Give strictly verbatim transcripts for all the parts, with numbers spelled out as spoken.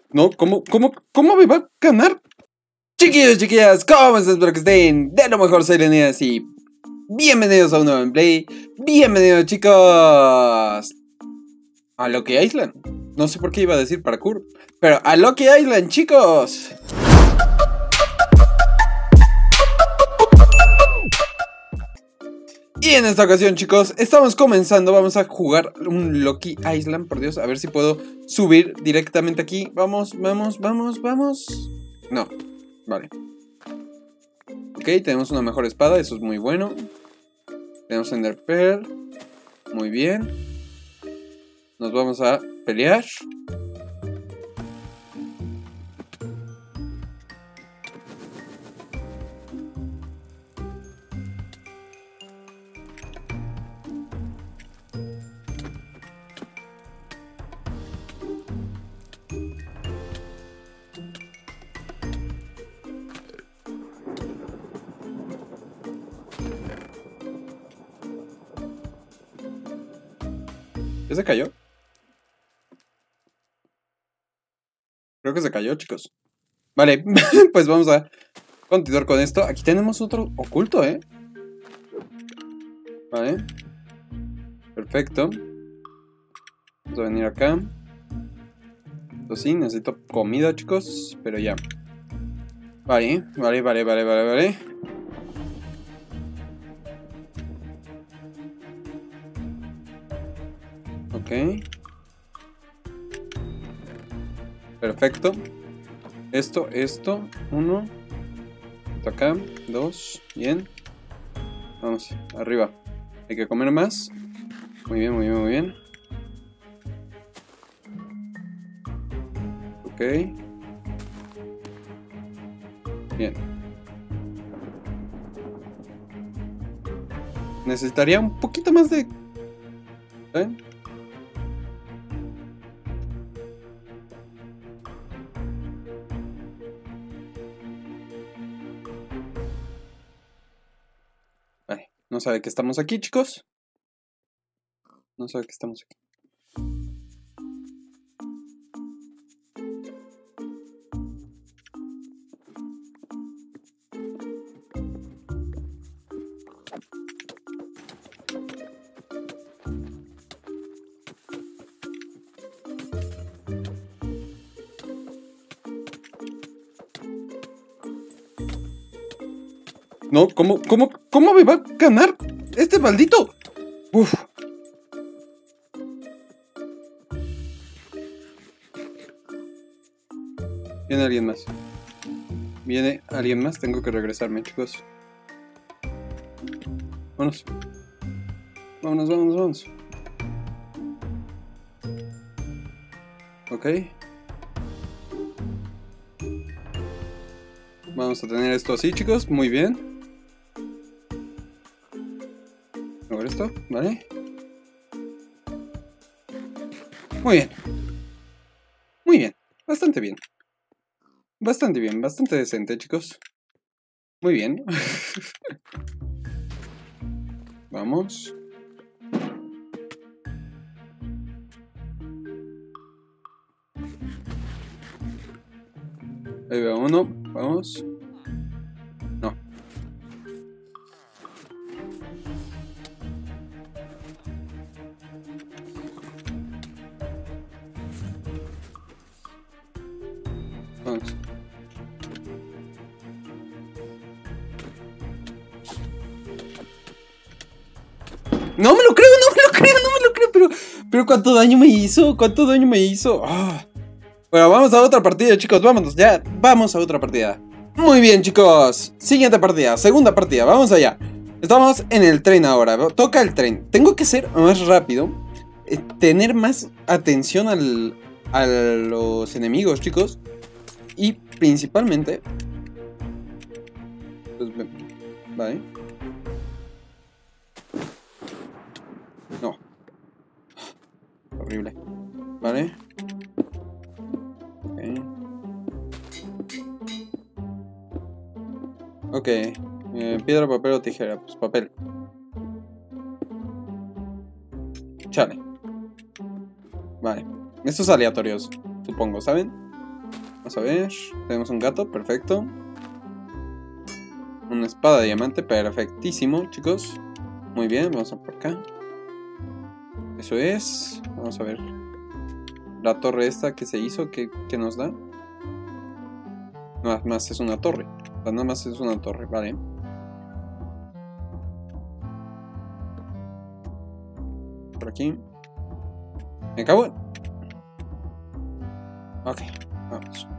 No, ¿cómo, cómo, cómo me va a ganar? Chiquillos, chiquillas, ¿cómo están? Espero que estén de lo mejor, soy Leonidas y bienvenidos a un nuevo gameplay. Bienvenidos, chicos, a Lucky Island. No sé por qué iba a decir parkour, pero a Lucky Island, chicos. Y en esta ocasión, chicos, estamos comenzando. Vamos a jugar un Lucky Island. Por Dios, a ver si puedo subir directamente aquí. Vamos, vamos, vamos, vamos. No, vale. Ok, tenemos una mejor espada, eso es muy bueno. Tenemos Ender Pearl. Muy bien. Nos vamos a pelear. ¿Ya se cayó? Creo que se cayó, chicos. Vale, pues vamos a continuar con esto. Aquí tenemos otro oculto, ¿eh? Vale. Perfecto. Vamos a venir acá. Pues sí, necesito comida, chicos. Pero ya. Vale, vale, vale, vale, vale, vale. Ok. Perfecto. Esto, esto. Uno. Esto acá. Dos. Bien. Vamos, arriba. Hay que comer más. Muy bien, muy bien, muy bien. Ok. Bien. Necesitaría un poquito más de... ¿Eh? Vale. No sabe que estamos aquí, chicos. No sabe que estamos aquí. No, ¿cómo, cómo, cómo me va a ganar este maldito? Uf. Viene alguien más. Viene alguien más. Tengo que regresarme, chicos. Vámonos. Vámonos, vámonos, vámonos. Ok. Vamos a tener esto así, chicos. Muy bien. A ver esto, ¿vale? Muy bien. Muy bien. Bastante bien. Bastante bien, bastante decente, chicos. Muy bien. Vamos. Ahí va uno. Vamos. No. Vamos. No me lo creo, no me lo creo, no me lo creo, pero, pero ¿cuánto daño me hizo? ¿Cuánto daño me hizo? Oh. Bueno, vamos a otra partida, chicos, vámonos, ya, vamos a otra partida. Muy bien, chicos, siguiente partida, segunda partida, vamos allá. Estamos en el tren ahora, toca el tren. Tengo que ser más rápido, eh, tener más atención al, a los enemigos, chicos. Y principalmente... Pues, vale. No. Horrible. Vale. Ok. Ok. Eh, piedra, papel o tijera. Pues papel. Chale. Vale. Estos aleatorios, supongo, ¿saben? Vamos a ver. Tenemos un gato, perfecto. Una espada de diamante, perfectísimo, chicos. Muy bien, vamos a por acá. Eso es. Vamos a ver. La torre esta que se hizo, ¿qué, qué nos da? Nada más es una torre. O sea, nada más es una torre, vale. Por aquí. Me cago en... Ok, vamos.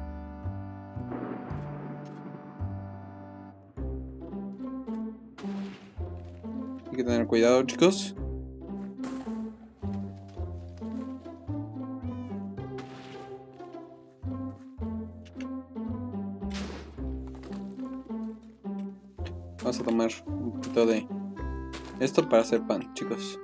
Hay que tener cuidado, chicos. Vamos a tomar un poquito de esto para hacer pan, chicos.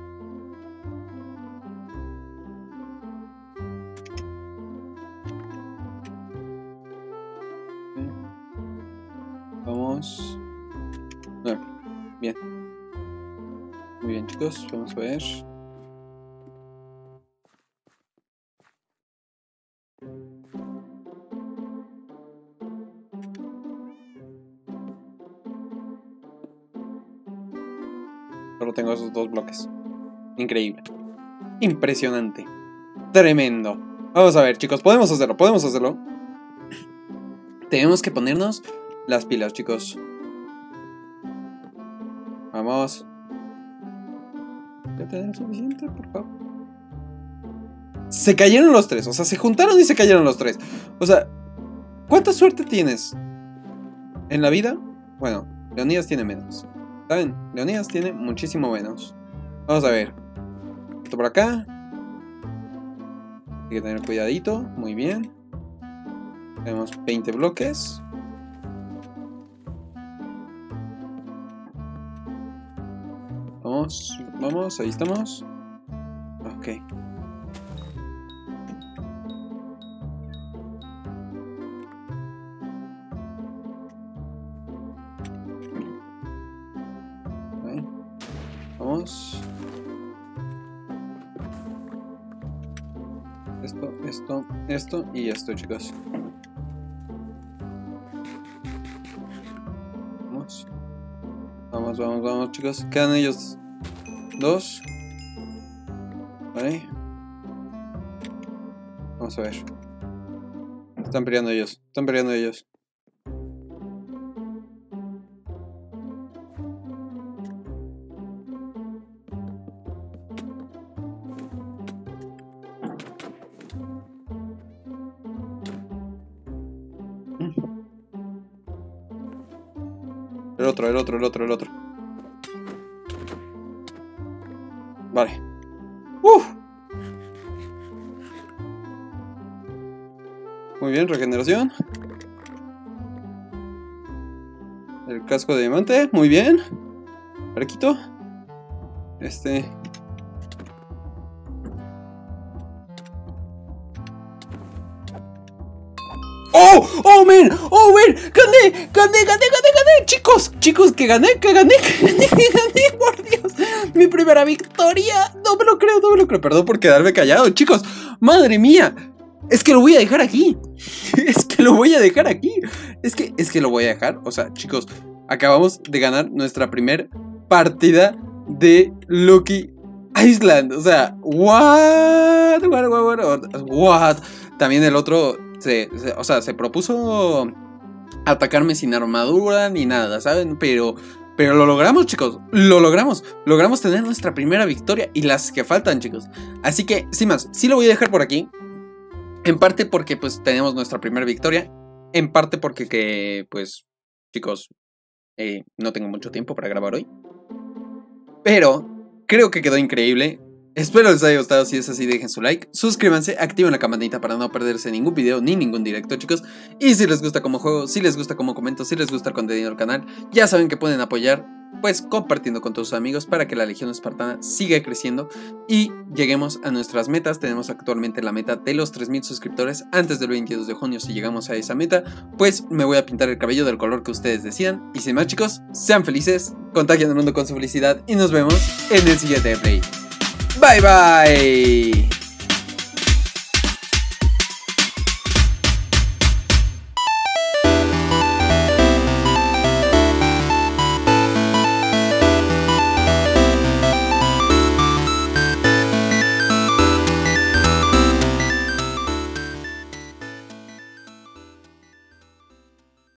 Vamos. No, bien. Muy bien, chicos. Vamos a ver. Solo tengo esos dos bloques. Increíble. Impresionante. Tremendo. Vamos a ver, chicos. Podemos hacerlo. Podemos hacerlo. Tenemos que ponernos las pilas, chicos. Vamos. ¿Ya tenemos suficiente, por favor? Se cayeron los tres. O sea, se juntaron y se cayeron los tres. O sea, ¿cuánta suerte tienes en la vida? Bueno, Leonidas tiene menos. ¿Saben? Leonidas tiene muchísimo menos. Vamos a ver. Esto por acá. Hay que tener cuidadito. Muy bien. Tenemos veinte bloques. Vamos, vamos, ahí estamos. Ok. Okay. Vamos. Esto, esto, esto y esto, chicos. Vamos. Vamos, vamos, vamos, chicos. Quedan ellos dos. Vale. Vamos a ver. Están peleando ellos. Están peleando ellos. El otro, el otro, el otro, el otro. Vale. Uf. Muy bien, regeneración. El casco de diamante, muy bien. Arquito. Este. ¡Oh! ¡Oh, man! ¡Oh, man! ¡Gané! ¡Gané, gané, gané, gané! Chicos, chicos, que gané, que gané, que gané, que gané, por Dios. Mi primera victoria. No me lo creo, no me lo creo. Perdón por quedarme callado, chicos. Madre mía. Es que lo voy a dejar aquí. Es que lo voy a dejar aquí. Es que, es que lo voy a dejar. O sea, chicos, acabamos de ganar nuestra primer partida de Lucky Island. O sea, what? What, what, what, what? También el otro... Se, se, o sea, se propuso atacarme sin armadura ni nada, ¿saben? Pero, pero lo logramos, chicos. Lo logramos. Logramos tener nuestra primera victoria y las que faltan, chicos. Así que, sin más, sí lo voy a dejar por aquí. En parte porque, pues, tenemos nuestra primera victoria. En parte porque, que, pues, chicos, eh, no tengo mucho tiempo para grabar hoy. Pero creo que quedó increíble. Espero les haya gustado. Si es así, dejen su like, suscríbanse, activen la campanita para no perderse ningún video ni ningún directo, chicos. Y si les gusta como juego, si les gusta como comento, si les gusta el contenido del canal, ya saben que pueden apoyar, pues, compartiendo con todos sus amigos para que la Legión Espartana siga creciendo y lleguemos a nuestras metas. Tenemos actualmente la meta de los tres mil suscriptores antes del veintidós de junio. Si llegamos a esa meta, pues me voy a pintar el cabello del color que ustedes decidan. Y sin más, chicos, sean felices, contagien el mundo con su felicidad y nos vemos en el siguiente play. Bye bye.